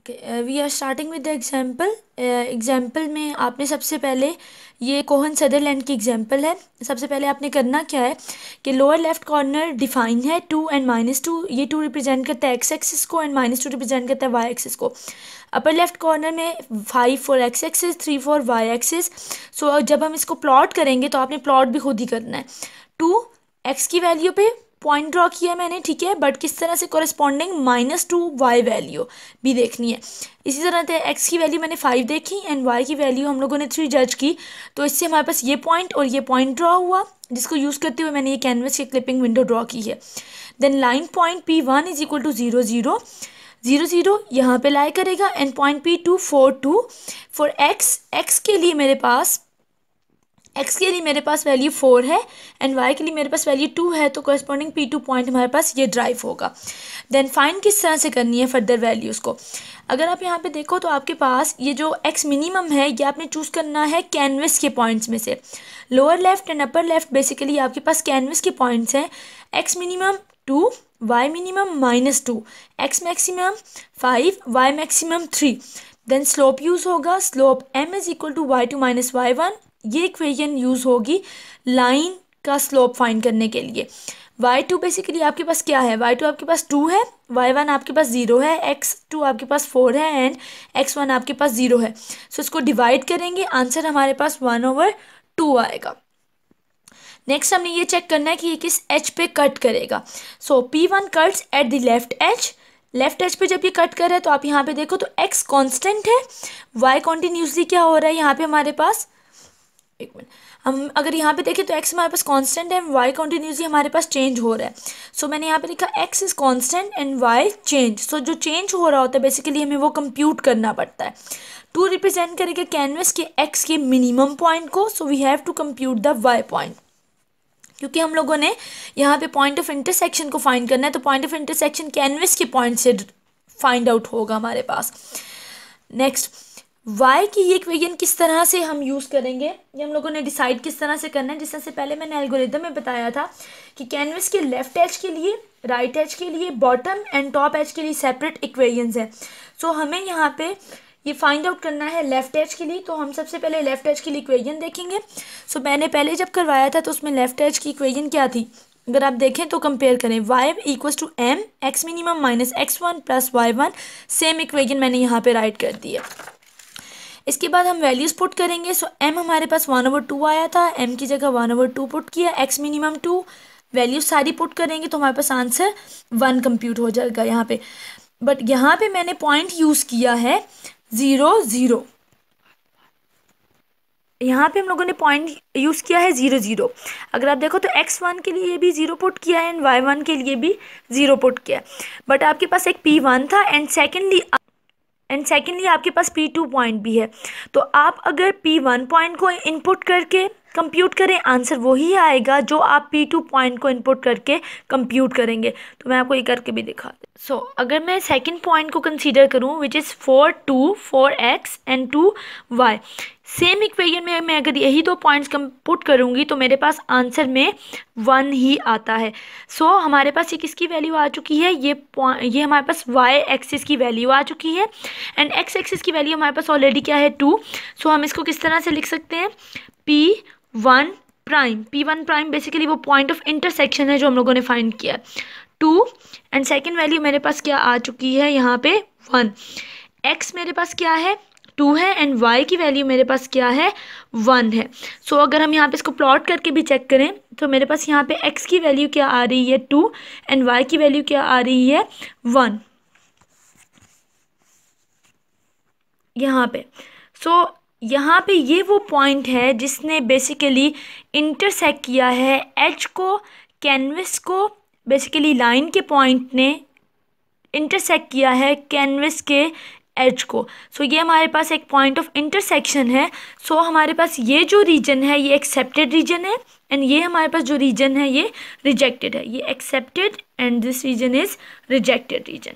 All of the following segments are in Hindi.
We are starting with the example. Example में आपने सबसे पहले, ये कोहन सदरलैंड की एग्जाम्पल है। सबसे पहले आपने करना क्या है कि लोअर लेफ्ट कॉर्नर डिफाइन है 2 एंड -2, ये 2 रिप्रेजेंट करता है एक्स एक्सिस को एंड -2 रिप्रेजेंट करता है वाई एक्सिस को। अपर लेफ्ट कॉर्नर में 5 for x axis, 3 for y axis. So जब हम इसको प्लॉट करेंगे तो आपने प्लॉट भी खुद ही करना है। 2 एक्स की वैल्यू पे पॉइंट ड्रॉ किया मैंने, ठीक है, बट किस तरह से कोरिस्पॉन्डिंग -2 वाई वैल्यू भी देखनी है। इसी तरह से एक्स की वैल्यू मैंने 5 देखी एंड वाई की वैल्यू हम लोगों ने 3 जज की, तो इससे हमारे पास ये पॉइंट और ये पॉइंट ड्रॉ हुआ, जिसको यूज़ करते हुए मैंने ये कैनवस की क्लिपिंग विंडो ड्रॉ की है। Then line point P1 is equal to 0 0 0 0 यहाँ पे लाई करेगा and point P2 4 2 for x के लिए मेरे पास वैल्यू 4 है एंड y के लिए मेरे पास वैल्यू 2 है, तो कॉरेस्पॉन्डिंग P2 पॉइंट हमारे पास ये ड्राइव होगा। देन फाइंड किस तरह से करनी है फर्दर वैल्यूज़ को। अगर आप यहाँ पे देखो तो आपके पास ये जो x मिनिमम है ये आपने चूज़ करना है कैनवस के पॉइंट्स में से। Lower left and upper left basically आपके पास कैनवस के पॉइंट्स हैं। x minimum 2, y minimum -2, x maximum 5, y maximum 3। Then slope use होगा, slope m is equal to y2 - y1। ये इक्वेशन यूज़ होगी लाइन का स्लोप फाइंड करने के लिए। y2 बेसिकली आपके पास क्या है, y2 आपके पास 2 है, y1 आपके पास 0 है, x2 आपके पास 4 है एंड x1 आपके पास 0 है। सो इसको डिवाइड करेंगे, आंसर हमारे पास 1/2 आएगा। नेक्स्ट हमने ये चेक करना है कि ये किस एज पे कट करेगा। So P1 cuts at the left edge पे जब ये कट कर रहा है तो आप यहाँ पे देखो तो x कांस्टेंट है, y कॉन्टिन्यूसली क्या हो रहा है यहाँ पे हमारे पास, एक मिनट, हम अगर यहाँ पे देखें तो x हमारे पास कांस्टेंट है, y कॉन्टिन्यूसली हमारे पास चेंज हो रहा है। सो मैंने यहाँ पे लिखा x is constant and y change. So जो चेंज हो रहा होता है बेसिकली हमें वो कंप्यूट करना पड़ता है। 2 रिप्रेजेंट करेगा कैनवस के x के मिनिमम पॉइंट को, so we have to compute the y point. क्योंकि हम लोगों ने यहाँ पे पॉइंट ऑफ इंटरसेक्शन को फाइंड करना है, तो पॉइंट ऑफ इंटरसेक्शन कैनवस के पॉइंट से फाइंड आउट होगा हमारे पास। नेक्स्ट y की ये इक्वेशन किस तरह से हम यूज़ करेंगे, ये हम लोगों ने डिसाइड किस तरह से करना है। जिस तरह से पहले मैंने एल्गोरिथम में बताया था कि कैनवस के लेफ्ट एज के लिए, राइट एज के लिए, बॉटम एंड टॉप एज के लिए सेपरेट इक्वेशंस हैं। सो हमें यहाँ पे ये फाइंड आउट करना है लेफ्ट एज के लिए, तो हम सबसे पहले लेफ्ट एज के लिए इक्वेशन देखेंगे। सो मैंने पहले जब करवाया था तो उसमें लेफ्ट एज की इक्वेशन क्या थी, अगर आप देखें तो कंपेयर करें, y equals to m x minimum -x1 plus y1, same equation मैंने यहाँ पे राइट कर दी है। इसके बाद हम वैल्यूज़ पुट करेंगे। सो m हमारे पास 1/2 आया था, m की जगह 1/2 पुट किया, x मिनिमम 2, वैल्यूज सारी पुट करेंगे तो हमारे पास आंसर 1 कंप्यूट हो जाएगा यहाँ पे। बट यहाँ पे मैंने पॉइंट यूज़ किया है 0 0, यहाँ पे हम लोगों ने पॉइंट यूज़ किया है 0 0। अगर आप देखो तो x1 के लिए भी 0 पुट किया है एंड y1 के लिए भी 0 पुट किया है। बट आपके पास एक P1 था एंड सेकेंडली आपके पास P2 पॉइंट भी है। तो आप अगर P1 पॉइंट को इनपुट करके कंप्यूट करें, आंसर वही आएगा जो आप P2 पॉइंट को इनपुट करके कंप्यूट करेंगे। तो मैं आपको ये करके भी दिखा दूँ। सो अगर मैं सेकंड पॉइंट को कंसीडर करूँ which is 4 2 4x and 2y, same equation में मैं अगर यही 2 पॉइंट्स पुट करूँगी तो मेरे पास आंसर में 1 ही आता है। सो हमारे पास ये किसकी वैल्यू आ चुकी है, ये हमारे पास y एक्सिस की वैल्यू आ चुकी है एंड x एक्सिस की वैल्यू हमारे पास ऑलरेडी क्या है 2। सो हम इसको किस तरह से लिख सकते हैं, P1 प्राइम बेसिकली वो पॉइंट ऑफ इंटरसेक्शन है जो हम लोगों ने फाइंड किया, 2 एंड सेकेंड वैल्यू मेरे पास क्या आ चुकी है यहाँ पे 1, x मेरे पास क्या है 2 है एंड y की वैल्यू मेरे पास क्या है 1 है। सो अगर हम यहाँ पे इसको प्लॉट करके भी चेक करें तो मेरे पास यहाँ पे x की वैल्यू क्या आ रही है 2 एंड y की वैल्यू क्या आ रही है 1 यहाँ पे। सो यहाँ पे ये वो पॉइंट है जिसने बेसिकली इंटरसेक्ट किया है एज को, कैनवस को, बेसिकली लाइन के पॉइंट ने इंटरसेक्ट किया है कैनवस के एज को। सो ये हमारे पास एक पॉइंट ऑफ इंटरसेक्शन है। सो हमारे पास ये जो रीजन है ये एक्सेप्टेड रीजन है एंड ये हमारे पास जो रीजन है ये रिजेक्टेड है। ये accepted and this region is rejected region.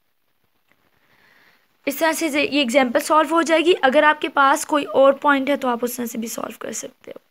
इस तरह से ये एग्जाम्पल सॉल्व हो जाएगी। अगर आपके पास कोई और पॉइंट है तो आप उस तरह से भी सॉल्व कर सकते हो।